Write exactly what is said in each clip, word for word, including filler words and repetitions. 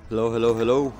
Hello, hello, hello.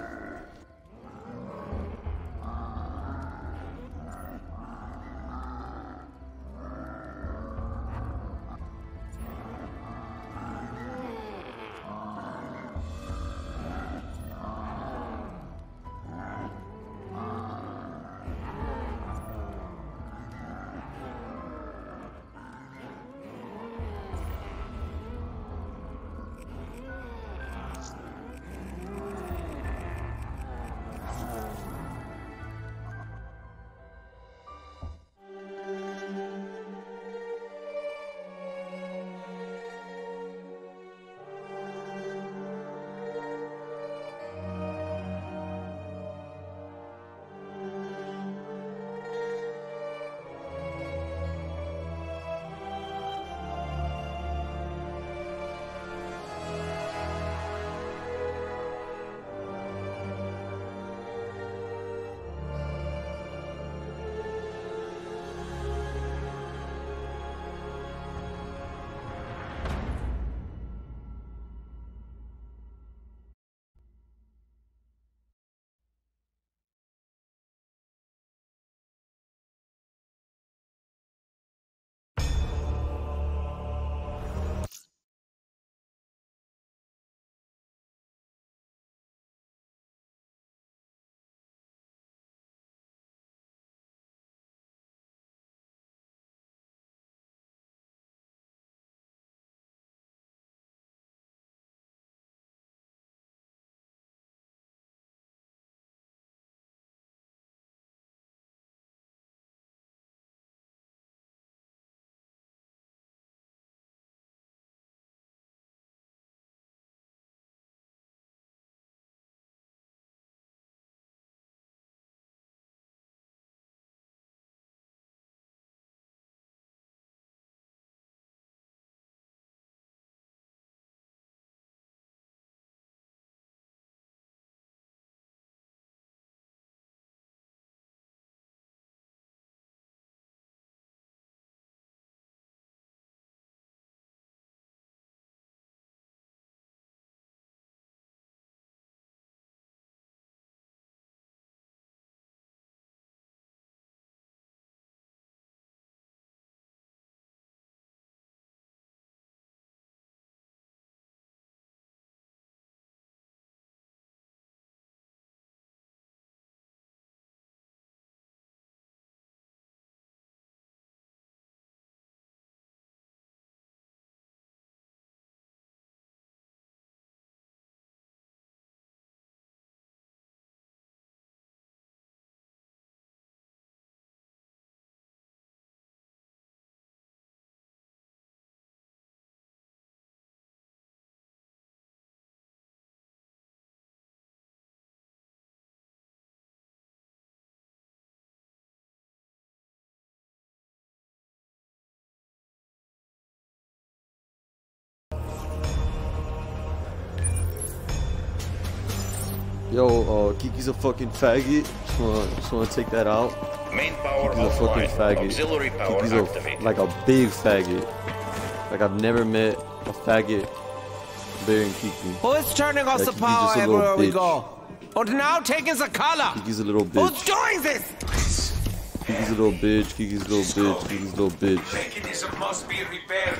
Yo, uh, Kiki's a fucking faggot. Just wanna, just wanna take that out. Main power Kiki's a fucking offline. faggot. Auxiliary power Kiki's activated. a, like a big faggot. Like I've never met a faggot bigger than Kiki. Who is turning off Like, the Kiki's power just a little everywhere we bitch. go? And now taking the color. Kiki's a little bitch. Who's doing this? Kiki's a little bitch. Kiki's a little bitch. Kiki's a little bitch. Mechanism must be repaired.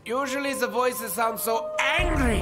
Usually the voices sound so angry.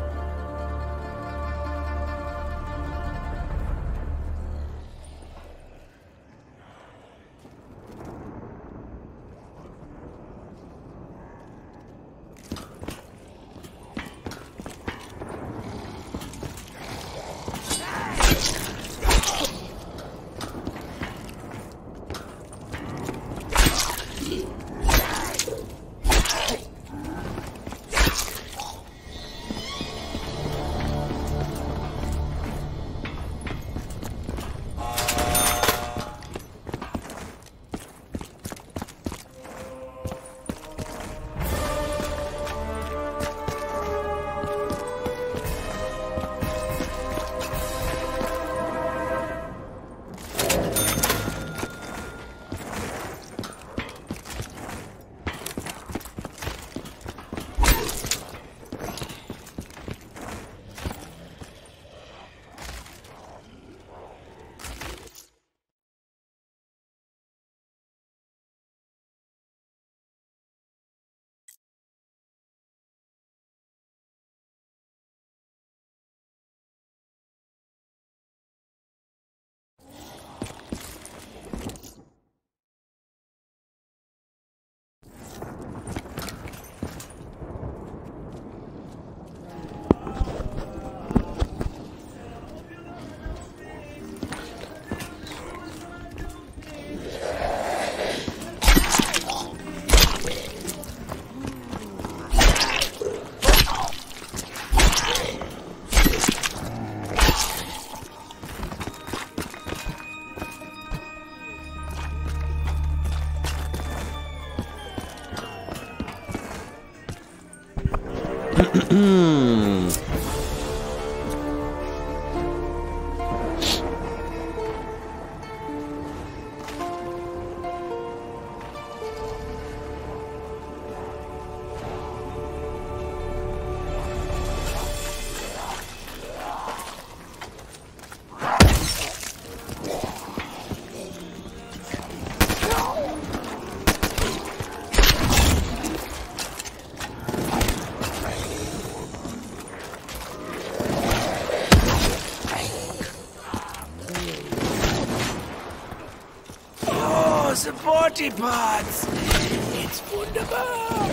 The body parts! It's wunderbar!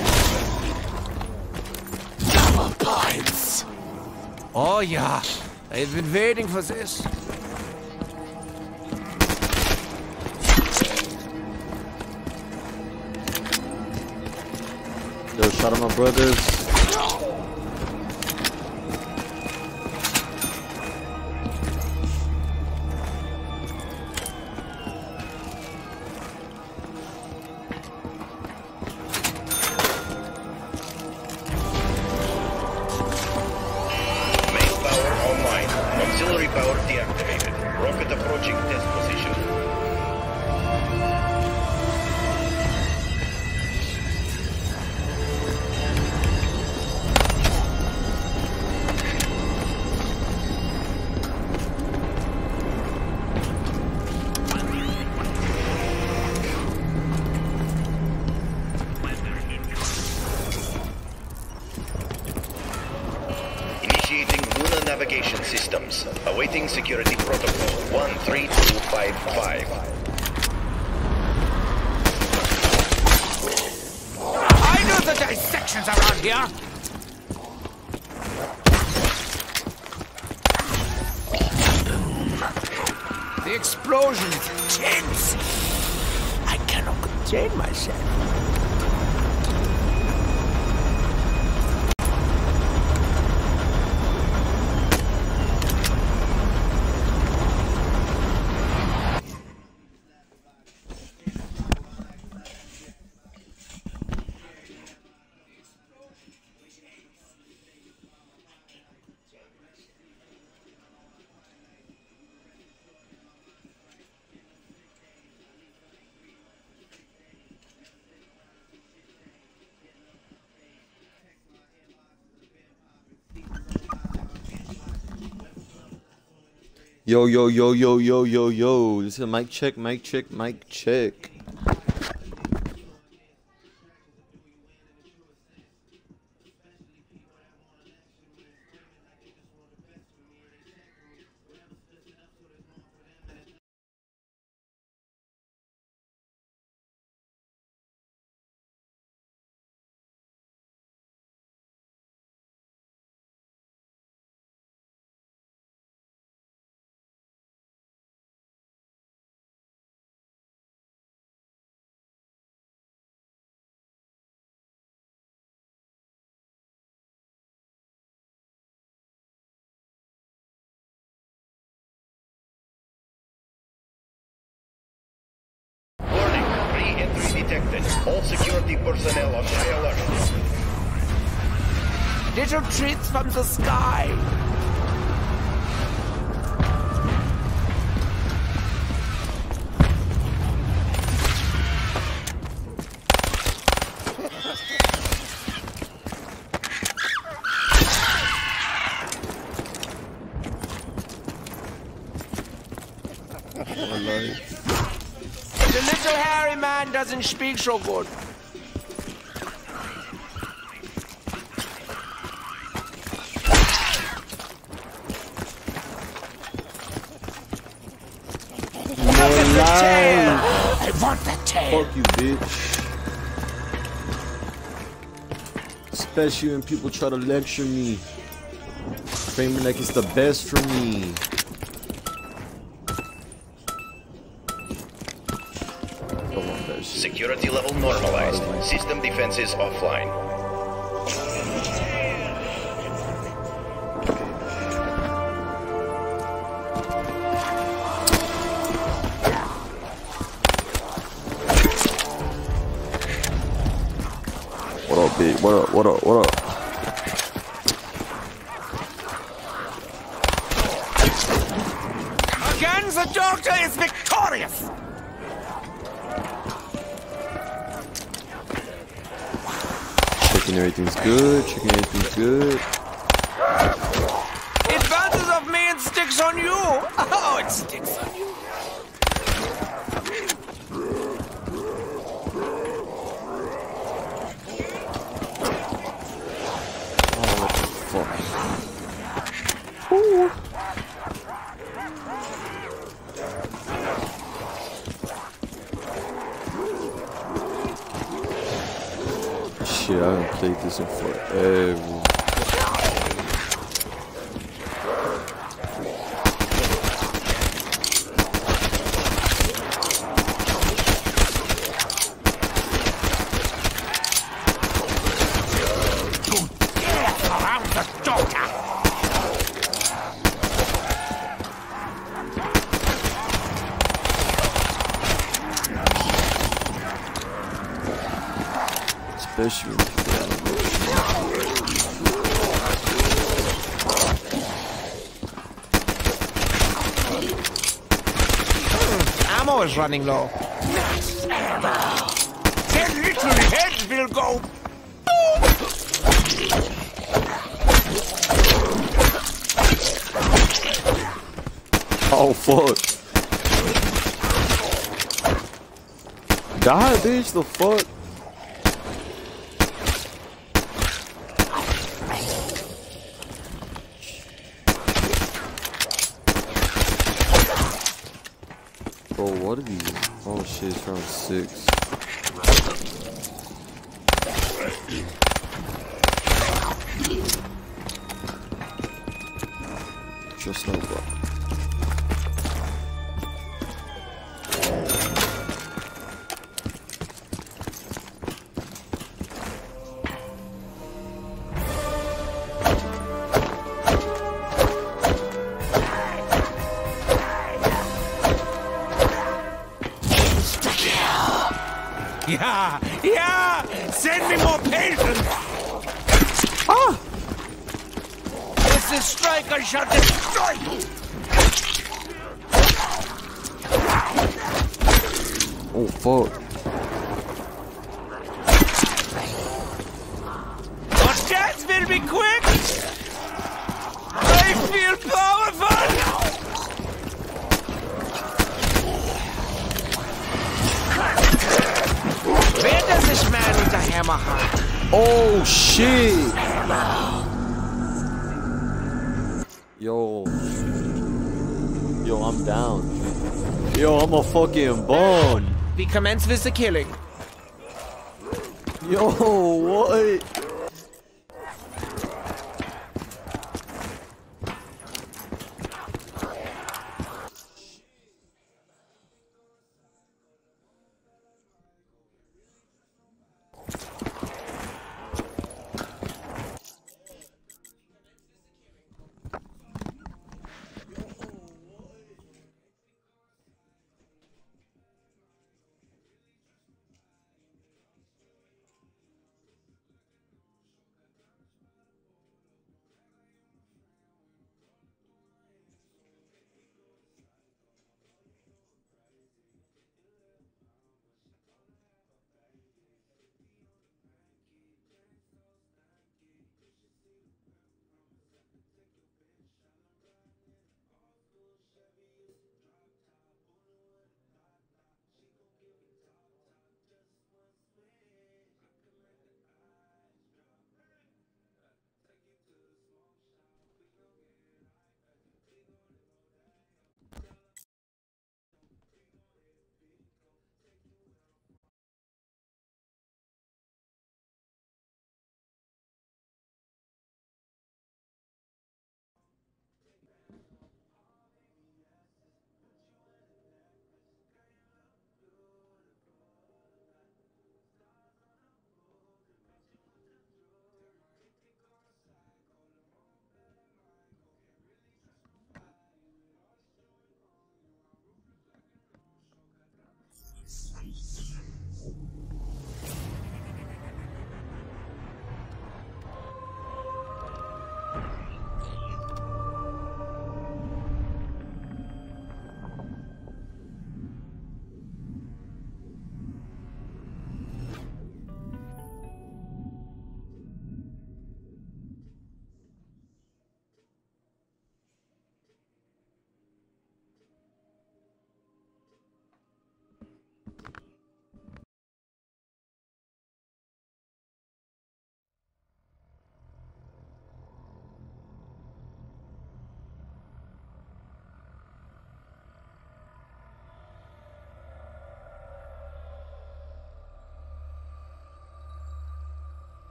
Double points! Oh yeah, I've been waiting for this. Yo, shout out my brothers. Navigation systems. Awaiting security protocol one three two five five. I know the dissections around here! The explosion is intense! I cannot contain myself. Yo, yo, yo, yo, yo, yo, yo. This is a mic check, mic check, mic check. detected. All security personnel on high alert. Little treats from the sky. The little hairy man doesn't speak so good. No lie. I want that tail. Fuck you, bitch. Especially when people try to lecture me, claiming like it's the best for me. Security level normalized. System defenses offline. What up, big? What up? What up? What up? Again, the doctor is victorious. Checking everything's good. Checking everything's good. It bounces off me and sticks on you. Oh, it sticks on you. Oh, what the fuck? Ooh. Shit, I haven't played this in forever. Around the doctor. Especially when people Ammo is running low. Nice ammo. Ten little heads will go. Oh fuck. Die, bitch, the fuck? Bro, what are these? Oh shit, it's round six. Just no bro. Yeah, yeah! Send me more patience! Ah! This is strike, I shall destroy you! Oh fuck. Your death will be quick! I feel powerful! Where does this man with the hammer hide? Oh shit! Yo. Yo, I'm down. Yo, I'm a fucking bone. We commence with the killing. Yo, what?